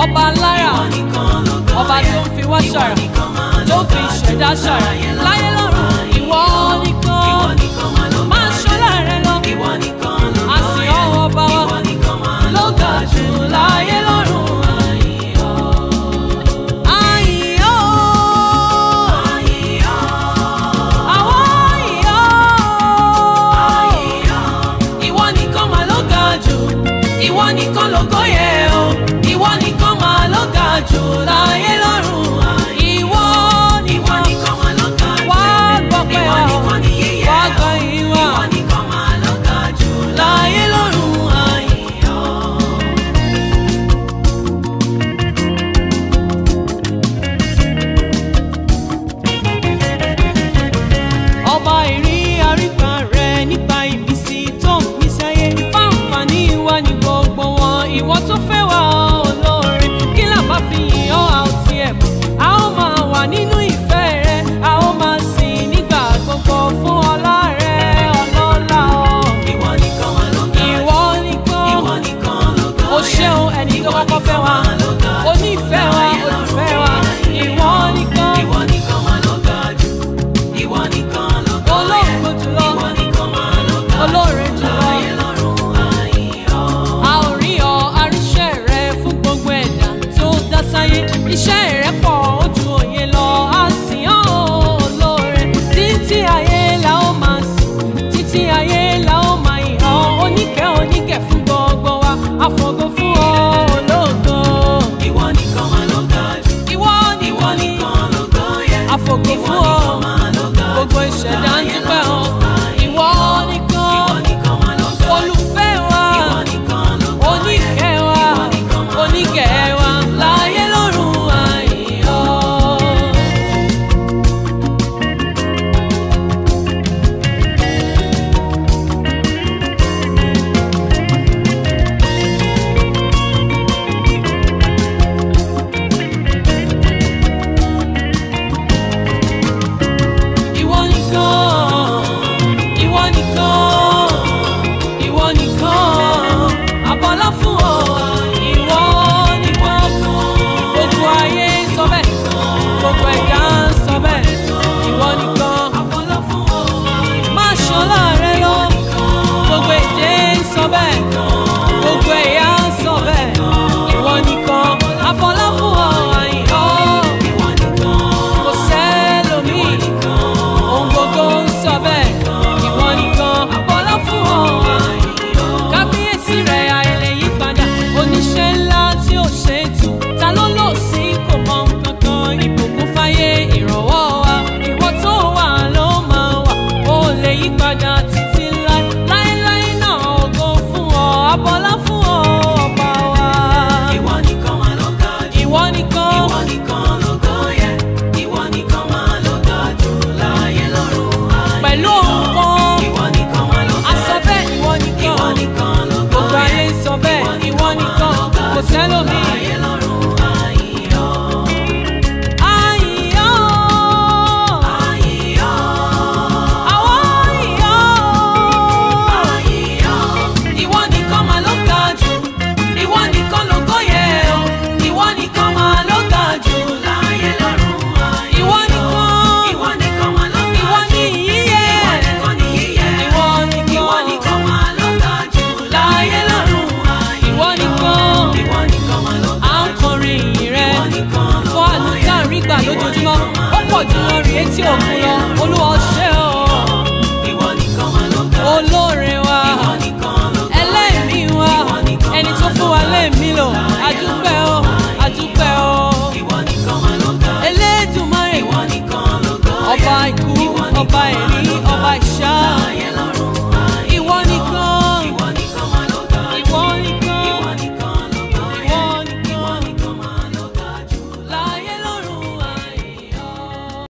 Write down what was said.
ọba lára, ọba tó ń fi wá ṣàrà, tó fi ṣẹ̀dá ṣàrà láyé lọ́run. Ìwọ nìkan máa ṣọlá rẹ lọ, àsìn ọba wa ló ga jù láyé lọ́run. Ìwọ nìkan lógo yẹ o, ìwọ nìkan máa ló ga jù láyé lọ́run. Ìwọ nìkan máa ló ga jù, wá gbọ́pẹ́ wa, wá gbọ́ ìwà. Ìwọ nìkan máa ló ga jù láyé lọ́run. Ọba ìrí àríkà rẹ nípa ìmísí tó ń mí sáyé, fáǹfààní wa ní gbogbo wọn. Ìwọ tó fẹ́ wá olóore, kí là bá fi yìn ọ́ a ò tiẹ̀ mọ̀. A ó máa wà nínú ìfẹ́ rẹ, a ó máa sìn nígbà gbogbo fún ọlá rẹ ọlọ́lá o. Ìwọ nìkan wà ló ga jù, ìwọ nìkan ló ga jù. O ṣeun ẹni tó kọ́kọ́ fẹ́ wa, onífẹ́ wa.